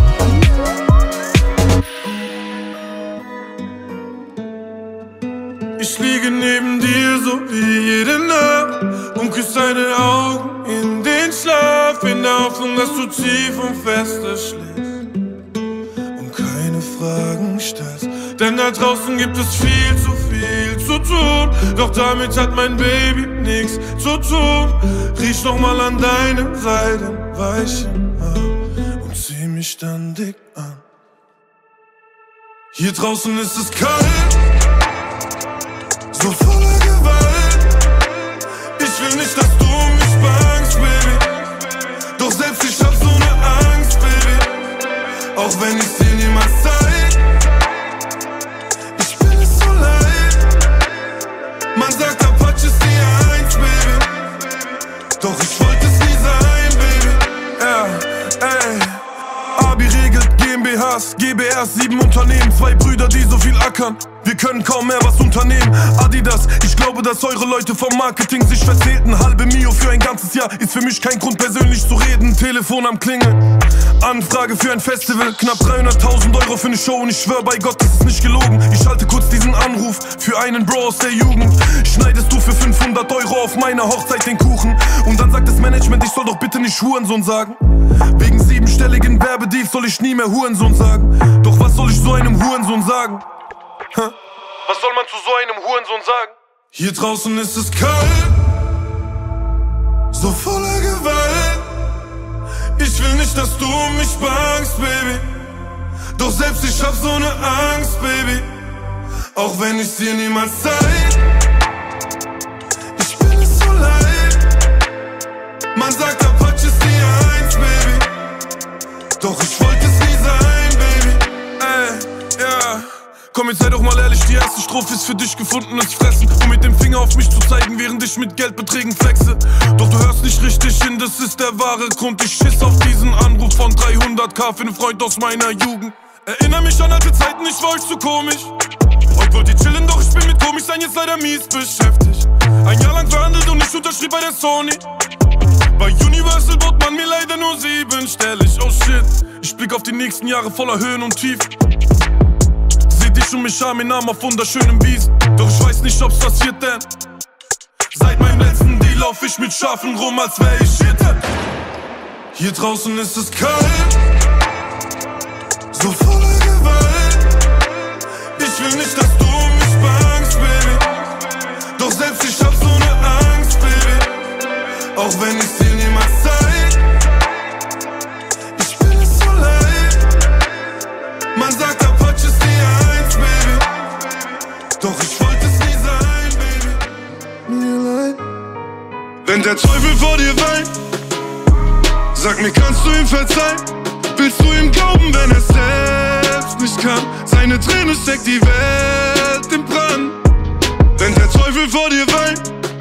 Speaker 3: Ich liege neben dir so wie jede Nacht und küsse deine Augen in den Schlaf, in der Hoffnung, dass du tief und feste schläfst und keine Fragen stellst. Denn da draußen gibt es viel zu tun, doch damit hat mein Baby nichts zu tun. Riech noch mal an deinem seidenweichen Haar und zieh mich dann dick an. Hier draußen ist es kalt, so voller Gewalt. Ich will nicht, dass du mich bangst, Baby, doch selbst ich hab so ne Angst, Baby, auch wenn ich dir niemals zeig. Ich bin es so leid. Man sagt, Apache ist die Eins, Baby, doch ich wollte es nie sein, Baby. Ja, ey. Abi regelt GmbHs, GbRs, 7 Unternehmen, 2 Brüder, die so viel ackern. Wir können kaum mehr was unternehmen. Adidas, ich glaube, dass eure Leute vom Marketing sich verzählten. Halbe Mio für ein ganzes Jahr ist für mich kein Grund, persönlich zu reden. Telefon am Klingeln, Anfrage für ein Festival, knapp 300.000 Euro für eine Show. Und ich schwör bei Gott, das ist nicht gelogen. Ich schalte kurz diesen Anruf für einen Bro aus der Jugend. Schneidest du für 500 Euro auf meiner Hochzeit den Kuchen? Und dann sagt das Management, ich soll doch bitte nicht Hurensohn sagen. Wegen 7-stelligen Werbedeals soll ich nie mehr Hurensohn sagen. Doch was soll ich so einem Hurensohn sagen? Was soll man zu so einem Hurensohn sagen? Hier draußen ist es kalt, so voller Gewalt. Ich will nicht, dass du mich bangst, Baby, doch selbst ich hab so ne Angst, Baby, auch wenn ich dir niemals zeig. Ich bin es so leid. Man sagt, Apache ist die Eins, Baby, doch ich wollte es nie sein, Baby. Ja. Komm, jetzt sei doch mal ehrlich, die erste Strophe ist für dich gefundenes Fressen, um mit dem Finger auf mich zu zeigen, während ich mit Geldbeträgen flexe. Doch du hörst nicht richtig hin, das ist der wahre Grund. Ich schiss auf diesen Anruf von 300.000 für einen Freund aus meiner Jugend. Erinner mich an alte Zeiten, ich war euch zu komisch. Heute wollt ihr chillen, doch ich bin mit komisch sein jetzt leider mies beschäftigt. Ein Jahr lang verhandelt und ich unterschrieb bei der Sony. Bei Universal bot man mir leider nur 7-stellig. Oh shit, ich blick auf die nächsten Jahre voller Höhen und Tiefen. Dich und mich an, mein Name auf wunderschönem Wiesen. Doch ich weiß nicht, ob's passiert, denn seit meinem letzten Deal lauf ich mit Schafen rum, als wär ich Hitte. Hier draußen ist es kalt, so voller Gewalt. Ich will nicht, dass du mich bangst, Baby, doch selbst ich hab so ne Angst, Baby, auch wenn ich dir niemals zeig. Ich bin es so leid. Man sagt, Apache ist die Eins, Baby, doch ich wollte es nie sein, Baby. Mir leid. Wenn der Teufel vor dir weint, sag mir, kannst du ihm verzeihen? Willst du ihm glauben, wenn er selbst nicht kann? Seine Träne steckt die Welt im Brand. Wenn der Teufel vor dir weint,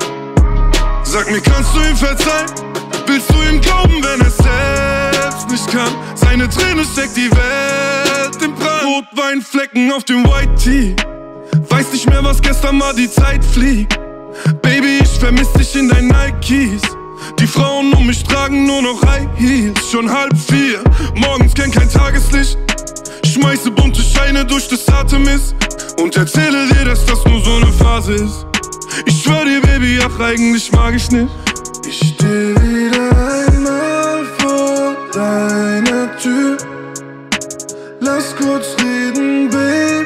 Speaker 3: sag mir, kannst du ihm verzeihen? Willst du ihm glauben, wenn er selbst nicht kann? Seine Träne steckt die Welt im Brand. Rotweinflecken auf dem White Tee, weiß nicht mehr, was gestern war, die Zeit fliegt. Baby, ich vermiss dich in deinen Nikes. Die Frauen um mich tragen nur noch High Heels. Schon 3:30, morgens kennt kein Tageslicht. Schmeiße bunte Scheine durch das Artemis und erzähle dir, dass das nur so ne Phase ist. Ich schwör dir, Baby, ach, eigentlich mag ich nicht. Ich steh wieder einmal vor deiner Tür. Lass kurz reden, Baby,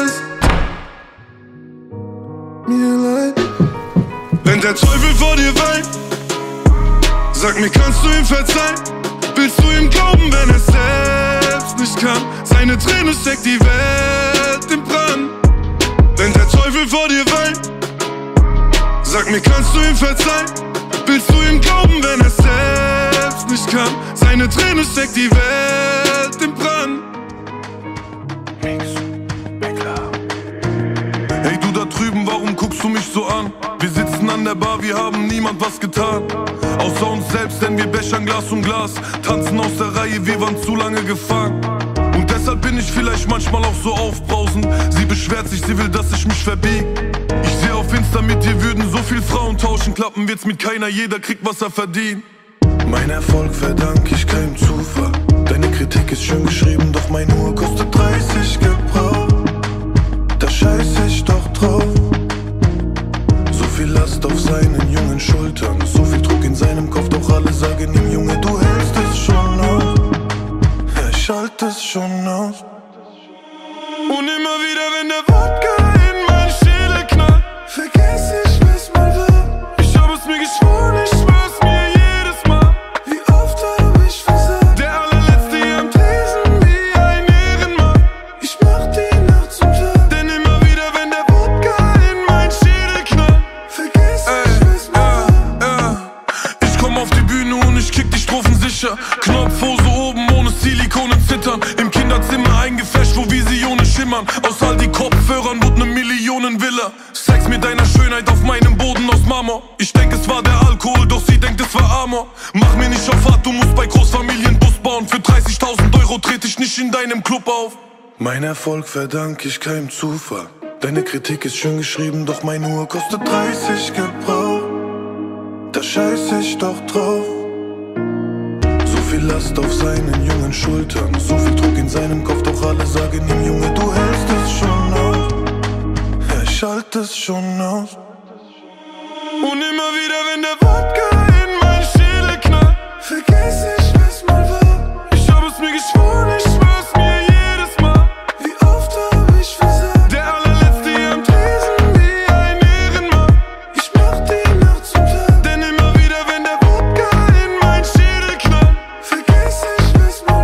Speaker 3: mir leid. Wenn der Teufel vor dir weint, sag mir, kannst du ihm verzeihen? Willst du ihm glauben, wenn er selbst nicht kann? Seine Träne steckt die Welt im Brand. Wenn der Teufel vor dir weint, sag mir, kannst du ihm verzeihen? Willst du ihm glauben, wenn er selbst nicht kann? Seine Träne steckt die Welt im Brand. Hey du da drüben, warum guckst du mich so an? Wir sitzen an der Bar, wir haben niemand was getan, außer uns selbst, denn wir bechern Glas um Glas, tanzen aus der Reihe, wir waren zu lange gefangen. Und deshalb bin ich vielleicht manchmal auch so aufbrausend. Sie beschwert sich, sie will, dass ich mich verbieg. Ich seh auf Insta, mit dir würden so viel Frauen tauschen. Klappen wird's mit keiner, jeder kriegt, was er verdient.
Speaker 2: Mein Erfolg verdank ich keinem Zufall. Deine Kritik ist schön geschrieben, doch meine Uhr kostet 30 gebraucht. Da scheiß ich doch drauf.
Speaker 1: mir deiner Schönheit auf meinem Boden aus Marmor. Ich denk, es war der Alkohol, doch sie denkt, es war Amor. Mach mir nicht auf hart, du musst bei Großfamilien Bus bauen. Für 30.000 Euro trete ich nicht in deinem Club auf.
Speaker 2: Mein Erfolg verdank ich keinem Zufall. Deine Kritik ist schön geschrieben, doch meine Uhr kostet 30 Gebrauch. Da scheiß ich doch drauf. So viel Last auf seinen jungen Schultern, so viel Druck in seinem Kopf, doch alle sagen ihm, Junge, du hältst es schon aus. Er schalt es schon aus.
Speaker 3: Und immer wieder, wenn der Wodka in mein Schädel knallt, vergess ich, was mal war. Ich hab es mir geschworen, ich schwör's mir jedes Mal. Wie oft hab ich versagt? Der allerletzte hier am Tresen wie ein Ehrenmann. Ich mach die Nacht zum Tag. Denn immer wieder, wenn der Wodka in mein Schädel knallt, vergess ich, was mal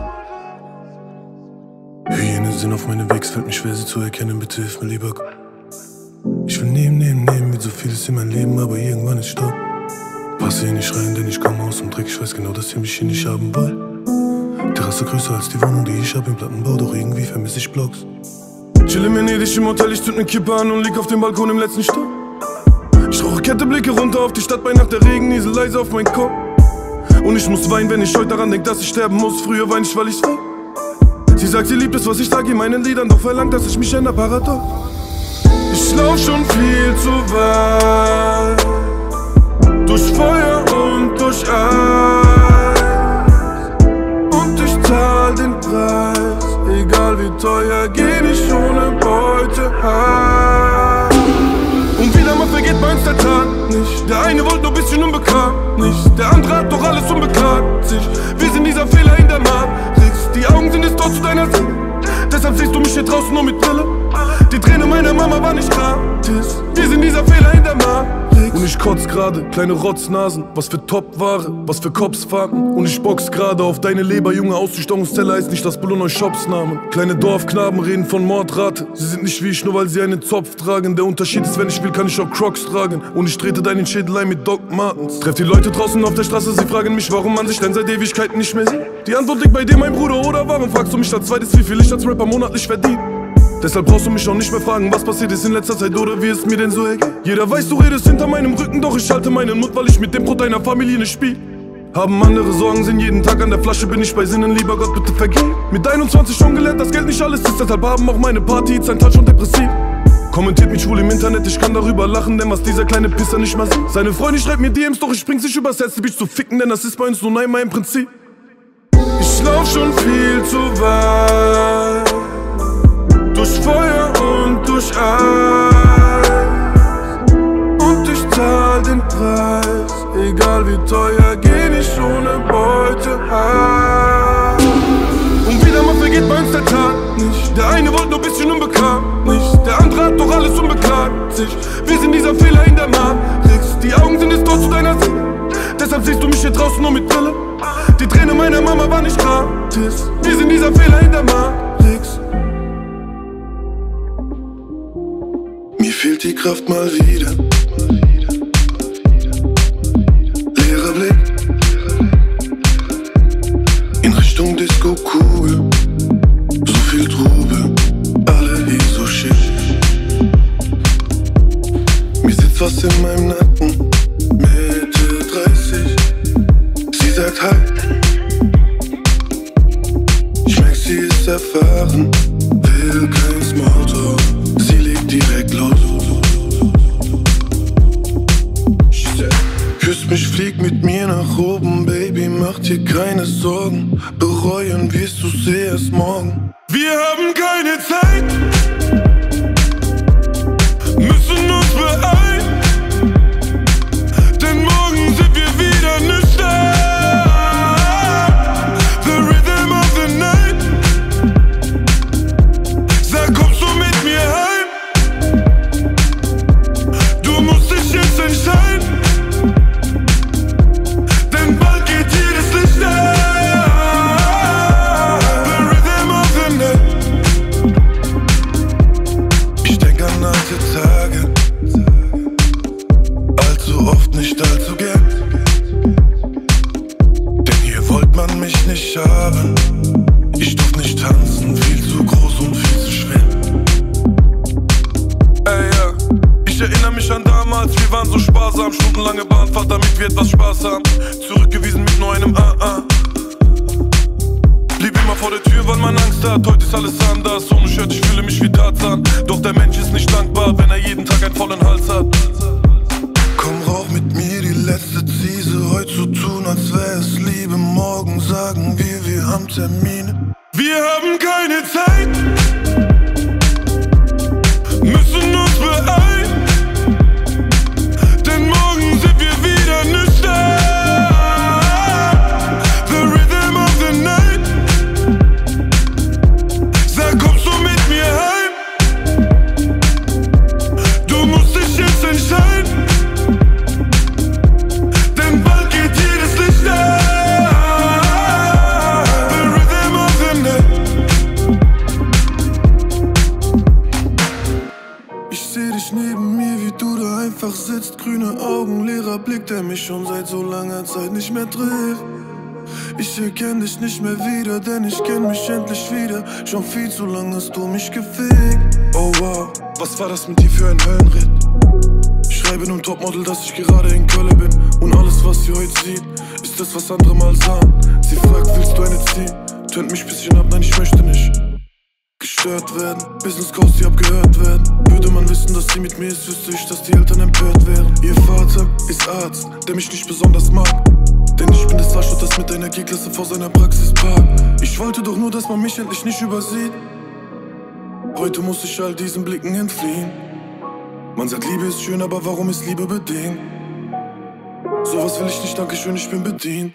Speaker 3: war.
Speaker 2: Hyänen sind auf meinem Weg, es fällt mir schwer, sie zu erkennen, bitte hilf mir lieber. Ich will nehmen, wie so vieles in meinem Leben, aber irgendwann ist Stopp. Passe hier nicht rein, denn ich komme aus dem Dreck. Ich weiß genau, dass ihr mich hier nicht haben wollt. Terrasse größer als die Wohnung, die ich hab im Plattenbau, doch irgendwie vermisse ich Blocks.
Speaker 3: Chill in Venedig im Hotel, ich zünd ne Kippe an und lieg auf dem Balkon im letzten Stock. Ich rauche Kette, blicke runter auf die Stadt, bei Nacht der Regen niesel leise auf meinen Kopf. Und ich muss weinen, wenn ich heute daran denk, dass ich sterben muss. Früher wein ich, weil ich's will. Sie sagt, sie liebt es, was ich sag in meinen Liedern, doch verlangt, dass ich mich ändere, paradox. Ich lauf schon viel zu weit, durch Feuer und durch Eis, und ich zahl den Preis, egal wie teuer, geh nicht ohne Beute heim. Und wieder mal vergeht bei uns der Tag nicht, der eine wollte nur bisschen unbekannt nicht, der andere hat doch alles unbekannt sich. Wir sind dieser Fehler in der Matrix, die Augen sind jetzt dort zu deiner Seele. Deshalb siehst du mich hier draußen nur mit Brille. Die Träne meiner Mama war nicht gratis. Wir sind dieser Fehler in der Matrix. Und ich kotz grade, kleine Rotznasen. Was für Top-Ware, was für Kopffahrten. Und ich box grade auf deine Leber, Junge. Ausnüchterungsteller ist nicht das Bouillon Shops-Namen. Kleine Dorfknaben reden von Mordrate. Sie sind nicht wie ich, nur weil sie einen Zopf tragen. Der Unterschied ist, wenn ich will, kann ich auch Crocs tragen. Und ich trete deinen Schädel ein mit Doc Martens. Treff die Leute draußen auf der Straße, sie fragen mich, warum man sich denn seit Ewigkeiten nicht mehr sieht. Die Antwort liegt bei dir, mein Bruder, oder warum fragst du mich als zweites, wie viel ich als Rapper monatlich verdiene? Deshalb brauchst du mich auch nicht mehr fragen, was passiert ist in letzter Zeit oder wie es mir denn so ergeht. Jeder weiß, du redest hinter meinem Rücken, doch ich halte meinen Mund, weil ich mit dem Brot deiner Familie nicht spiel. Haben andere Sorgen, sind jeden Tag an der Flasche, bin ich bei Sinnen, lieber Gott, bitte vergeh. Mit 21 schon gelernt, dass Geld nicht alles ist, deshalb haben auch meine Partys ein Teil schon depressiv. Kommentiert mich schwul im Internet, ich kann darüber lachen, denn was dieser kleine Pisser nicht mal sieht. Seine Freundin schreibt mir DMs, doch ich bring sich übers Herz, die Bitch zu ficken, denn das ist bei uns nun einmal im Prinzip. Ich lauf schon viel zu weit, durch Feuer und durch Eis, und ich zahl den Preis, egal wie teuer, geh nicht ohne Beute heim. Und wieder mal vergeht bei uns der Tag nicht, der eine wollte nur bisschen unbekannt nicht, der andere hat doch alles unbekannt sich. Wir sind dieser Fehler in der Matrix, die Augen sind jetzt dort zu deiner Seele. Deshalb siehst du mich hier draußen nur mit Brille. Die Träne meiner Mama war nicht gratis. Wir sind dieser Fehler in der Matrix.
Speaker 2: Mir fehlt die Kraft mal wieder. Leerer Blick in Richtung Disco-Kugel. So viel Trubel, alle hier so schick. Mir sitzt was in meinem Nacken, Mitte 30. Sie sagt hi, ich merk, sie ist erfahren, will kein Smalltalk, sie legt direkt los. Küsst mich, flieg mit mir nach oben, Baby, mach dir keine Sorgen, bereuen wirst du sie erst morgen.
Speaker 3: Wir haben keine Zeit, müssen uns beeilen, denn morgen sind wir wieder nüchtern. The rhythm of the night. Sag, kommst du mit mir heim? Du musst dich jetzt entscheiden, denn bald geht hier das Licht an. The rhythm of the night.
Speaker 1: erinnere mich an damals, wir waren so sparsam. Stundenlange Bahnfahrt, damit wir etwas Spaß haben. Zurückgewiesen mit nur einem Blieb immer vor der Tür, weil man Angst hat. Heute ist alles anders, ohne Shirt, ich fühle mich wie Tarzan. Doch der Mensch ist nicht dankbar, wenn er jeden Tag einen vollen Hals hat.
Speaker 3: Komm, rauch mit mir die letzte Ziese. Heute so tun, als wär es Liebe. Morgen sagen wir haben Termine.
Speaker 1: Wir haben keine Zeit, müssen uns beeilen, denn morgen sind wir wieder nüchtern. The rhythm of the night. Sag, kommst du mit mir heim? Du musst dich jetzt entscheiden, denn bald geht jedes Licht an. The rhythm of the night.
Speaker 3: Ich seh dich neben mir, wie du da einfach sitzt. Grüne Augen, leerer Blick, der mich schon seit so langer Zeit nicht mehr trifft. Ich erkenn dich nicht mehr wieder, denn ich kenn mich endlich wieder. Schon viel zu lang hast du mich gefickt. Oh wow, was war das mit dir für ein Höllenritt? Ich schreibe nun Topmodel, dass ich gerade in Köln bin. Und alles, was sie heute sieht, ist das, was andere mal sahen. Sie fragt, willst du eine ziehen? Tönt mich bisschen ab, nein, ich möchte nicht gestört werden. Business Calls, die abgehört werden. Würde man wissen, dass sie mit mir ist, wüsste ich, dass die Eltern empört wären. Ihr Vater ist Arzt, der mich nicht besonders mag, denn ich bin das Arschloch, das mit der Energieklasse vor seiner Praxis parkt. Ich wollte doch nur, dass man mich endlich nicht übersieht. Heute muss ich all diesen Blicken entfliehen. Man sagt, Liebe ist schön, aber warum ist Liebe bedingt? Sowas will ich nicht, dankeschön, ich bin bedient.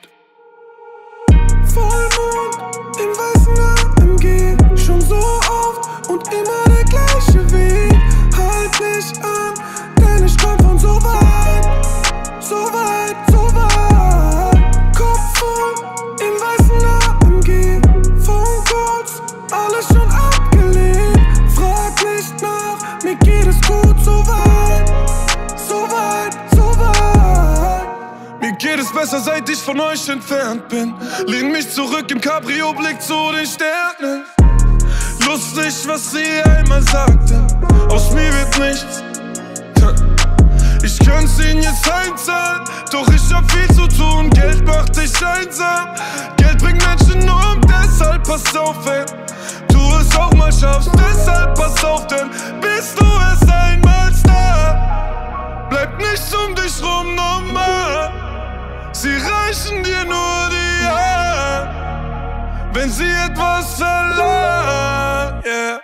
Speaker 3: Vollmond im weißen AMG, schon so oft und immer der gleiche Weg. Halt mich an, denn ich komm von so weit, so weit, so weit. Kopf voll im weißen AMG, Phone-Calls, alles schon abgelehnt. Frag nicht nach, mir geht es gut, so weit, so weit, so weit. Mir geht es besser, seit ich von euch entfernt bin. Lehn mich zurück im Cabrio, Blick zu den Sternen. Lustig, was sie einmal sagte, aus mir wird nichts. Ich könnte ihnen jetzt heimzahlen, doch ich hab viel zu tun. Geld macht dich einsam, Geld bringt Menschen um. Deshalb pass auf, wenn du es auch mal schaffst. Deshalb pass auf, denn bist du erst einmal da. Bleibt nichts um dich rum normal. Sie reichen dir nur die Hand, wenn sie etwas verlangen, yeah.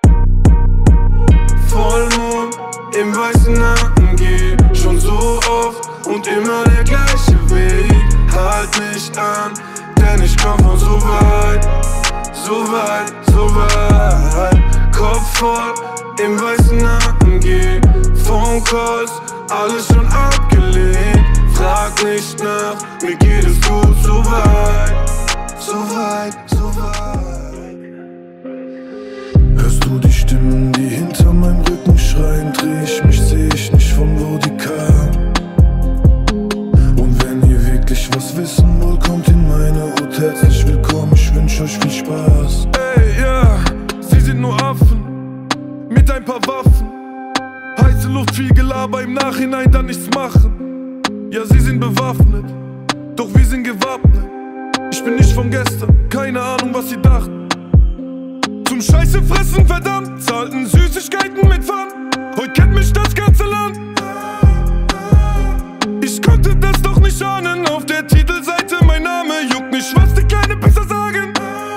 Speaker 3: Vollmond im weißen AMG, schon so oft und immer der gleiche Weg. Halt mich an, denn ich komm von so weit, so weit, so weit. Kopf voll im weißen AMG, Phone Calls, alles schon abgelehnt. Frag nicht nach, mir geht es gut, so weit, so weit, so weit. Hörst du die Stimmen, die hinter meinem Rücken schreien? Dreh ich mich, seh ich nicht, von wo die kamen. Und wenn ihr wirklich was wissen wollt, kommt in meine Hut. Herzlich willkommen, ich wünsch euch viel Spaß.
Speaker 1: Ey, ja, sie sind nur Affen mit ein paar Waffen. Heiße Luft, viel Gelaber, im Nachhinein dann nichts machen. Ja, sie sind bewaffnet, doch wir sind gewappnet. Ich bin nicht von gestern, keine Ahnung, was sie dachten. Zum Scheiße fressen, verdammt, zahlten Süßigkeiten mit Pfand. Heute kennt mich das ganze Land. Ich konnte das doch nicht ahnen, auf der Titelseite mein Name. Juckt nicht, was die kleine Pisser sagen.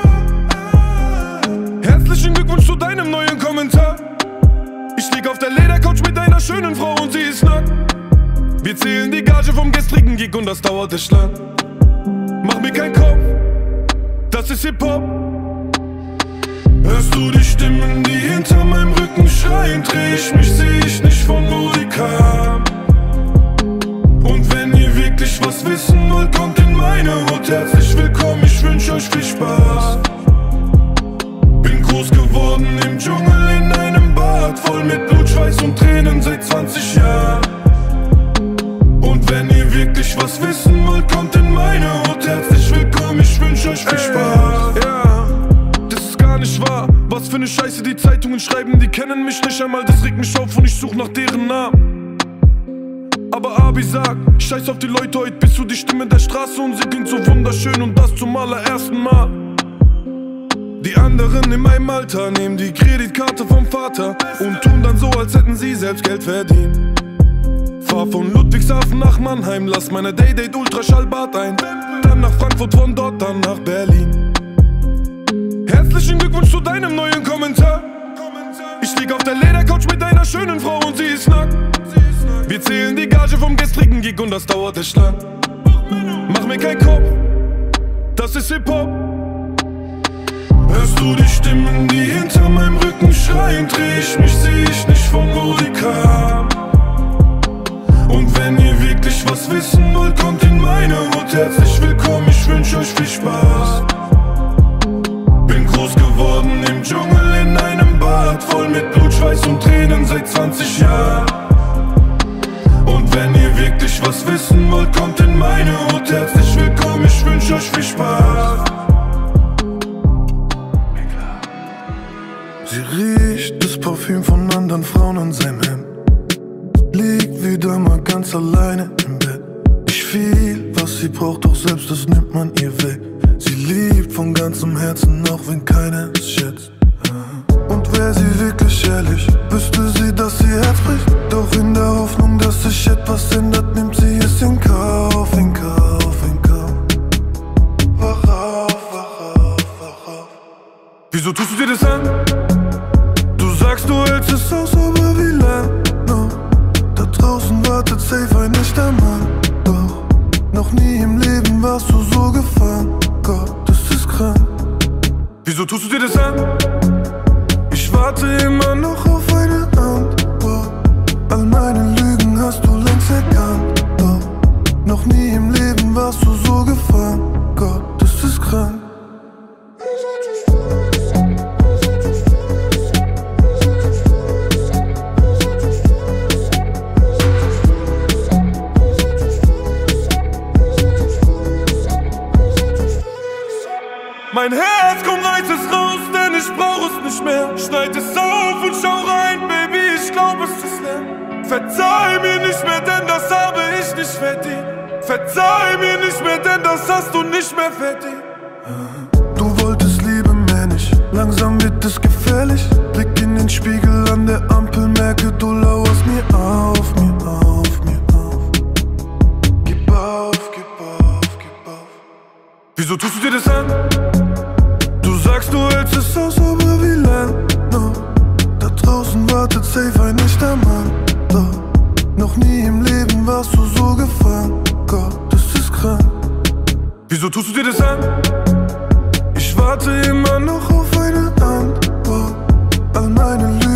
Speaker 1: Herzlichen Glückwunsch zu deinem neuen Kommentar. Ich lieg auf der Ledercouch mit einer schönen Frau und sie ist nackt. Wir zählen die Gage vom gestrigen Gig und das dauert echt lang. Mach mir keinen Kopf, das ist Hip-Hop.
Speaker 3: Hörst du die Stimmen, die hinter meinem Rücken schreien? Dreh ich mich, seh ich nicht, von wo die kamen. Und wenn ihr wirklich was wissen wollt, kommt in meine Hut. Herzlich willkommen, ich wünsch euch viel Spaß. Bin groß geworden im Dschungel in einem Bad, voll mit Blut, Schweiß und Tränen seit 20 Jahren. Und wenn ihr wirklich was wissen wollt, kommt in meine Hut. Herzlich willkommen, ich wünsch euch viel Spaß.
Speaker 1: Ja, das ist gar nicht wahr. Was für ne Scheiße die Zeitungen schreiben, die kennen mich nicht einmal. Das regt mich auf und ich such nach deren Namen.
Speaker 3: Aber Abi sagt, scheiß auf die Leute, heute bist du die Stimme der Straße und sie klingt so wunderschön und das zum allerersten Mal. Die anderen in meinem Alter nehmen die Kreditkarte vom Vater und tun dann so, als hätten sie selbst Geld verdient. Fahr von Ludwigshafen nach Mannheim, lass meine Day-Date Ultraschallbad ein. Dann nach Frankfurt, von dort dann nach Berlin. Herzlichen Glückwunsch zu deinem neuen Kommentar. Ich lieg auf der Ledercouch mit einer schönen Frau und sie ist nackt. Wir zählen die Gage vom gestrigen Gig und das dauert echt lang. Mach mir keinen Kopf, das ist Hip-Hop. Hörst du die Stimmen, die hinter meinem Rücken schreien? Dreh ich mich, seh ich nicht, von wo die kamen. Und wenn ihr wirklich was wissen wollt, kommt in meine Hut. Herzlich willkommen, ich wünsch euch viel Spaß. Bin groß geworden im Dschungel in einem Bad, voll mit Blut, Schweiß und Tränen seit 20 Jahren. Und wenn ihr wirklich was wissen wollt, kommt in meine Hut. Herzlich willkommen, ich wünsch euch viel Spaß. Sie riecht das Parfüm von anderen Frauen an seinem Hemd. Liegt wieder mal ganz alleine im Bett. Ich fühl, was sie braucht, doch selbst das nimmt man ihr weg. Sie liebt von ganzem Herzen, auch wenn keiner es schätzt. Und wär sie wirklich ehrlich, wüsste sie, dass ihr Herz bricht. Doch in der Hoffnung, dass sich etwas ändert, nimmt sie es in Kauf, in Kauf, in Kauf. Wach auf, wach auf, wach auf. Wieso tust du dir das an? Du sagst, du hältst es aus, aber wie lang noch? Da draußen wartet safe ein echter Mann. Doch noch nie im Leben warst du so gefahren. Gott, das ist krank. Wieso tust du dir das an? Ich warte immer noch auf eine Antwort. All meine Lügen hast du längst erkannt. Doch noch nie im Leben warst du so gefahren. Gott, das ist krank. Mein Herz, komm, reiß es raus, denn ich brauch es nicht mehr. Schneid es auf und schau rein, Baby, ich glaub, es ist leer. Verzeih mir nicht mehr, denn das habe ich nicht verdient. Verzeih mir nicht mehr, denn das hast du nicht mehr verdient. Du wolltest Liebe mehr nicht, langsam wird es gefährlich. Blick in den Spiegel an der Ampel, merke, du lauerst mir auf, mir auf, mir auf. Gib auf, gib auf, gib auf. Wieso tust du dir das an? Du sagst, du hältst es aus, aber wie lang noch? Da draußen wartet safe ein echter Mann. Doch noch nie im Leben warst du so gefahren. Gott, das ist krank. Wieso tust du dir das an? Ich warte immer noch auf eine Antwort. All meine Lügen